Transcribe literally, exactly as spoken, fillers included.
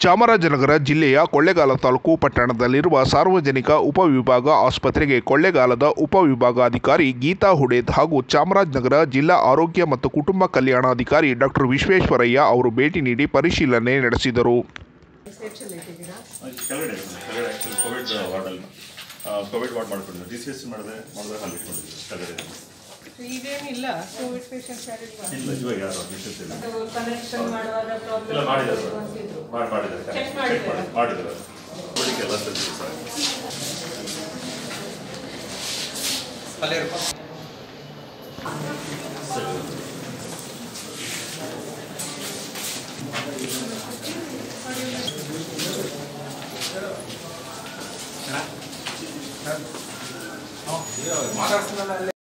ಚಾಮರಾಜನಗರ ಜಿಲ್ಲೆಯ ಕೊಳ್ಳೇಗಾಲ ತಾಲೂಕು ಪಟ್ಟಣದಲ್ಲಿರುವ ಸಾರ್ವಜನಿಕ ಉಪವಿಭಾಗ ಆಸ್ಪತ್ರೆಗೆ ಕೊಳ್ಳೇಗಾಲದ ಉಪವಿಭಾಗಾಧಿಕಾರಿ ಗೀತಾ ಹುಡೇದ್ ಹಾಗೂ ಚಾಮರಾಜನಗರ ಜಿಲ್ಲಾ ಆರೋಗ್ಯ ಮತ್ತು ಕುಟುಂಬ ಕಲ್ಯಾಣಾಧಿಕಾರಿ ಡಾಕ್ಟರ್ ವಿಶ್ವೇಶ್ವರಯ್ಯ ಅವರು ಭೇಟಿ ನೀಡಿ ಪರಿಶೀಲನೆ ನಡೆಸಿದರು. ಇದೇನಿಲ್ಲ ಕೋವಿಡ್ ಪೇಷಂಟ್ಸ್ ಯಾರಿಲ್ಲ ಇಲ್ಲ ಇವಾಗ ಯಾರು ಅಡ್ಮಿಷನ್ಸ್ ಇಲ್ಲ ಕನೆಕ್ಷನ್ ಮಾಡುವಾಗ ಪ್ರಾಬ್ಲಮ್ ಇಲ್ಲ ಮಾಡಿದ್ದಾರೆ ಸರ್ ಮಾಡಿ ಮಾಡಿದ್ದಾರೆ ಚೆಕ್ ಮಾಡಿದ್ದಾರೆ ಮಾಡಿದ್ದಾರೆ ಕೋವಿಡ್ ಎಲ್ಲ ಸರ್ ಅಲ್ಲೇ ಇರಪ್ಪ ಮಾತಾಡ್ತಿಲ್ಲ